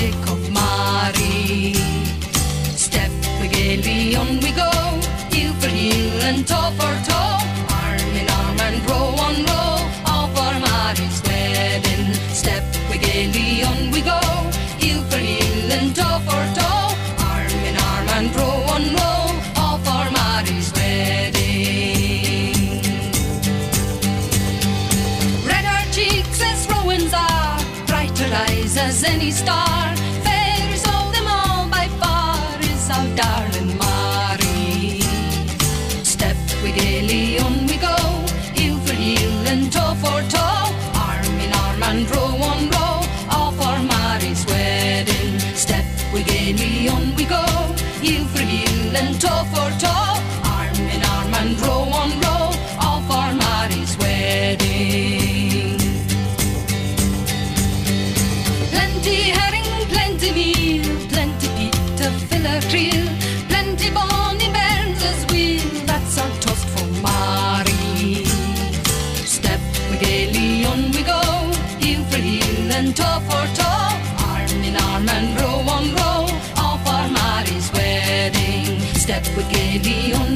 music of Mairi. Step gaily on we go, heel for heel and toe for toe, arm in arm and row on row, all for Mairi's wedding. Step gaily on we go, heel for heel and toe for toe, arm in arm and row on row, all for Mairi's wedding. Red her cheeks as rowans are, brighter eyes as any star, fairest of them all by far is our darling Mairi. Step we gaily on we go, heel for heel and toe for toe, arm in arm and row on row, all for Mairi's wedding. Step we gaily on we go, heel for heel and toe for toe, arm in arm and row on row, all for Mairi's wedding. Plenty herring, plenty meal, plenty peat to fill a creel, plenty bonny bairns as weel, that's our toast for Mairi. Step we gaily on we go, heel for heel and toe for toe, arm in arm and row on row, all for Mairi's wedding. Step we gaily on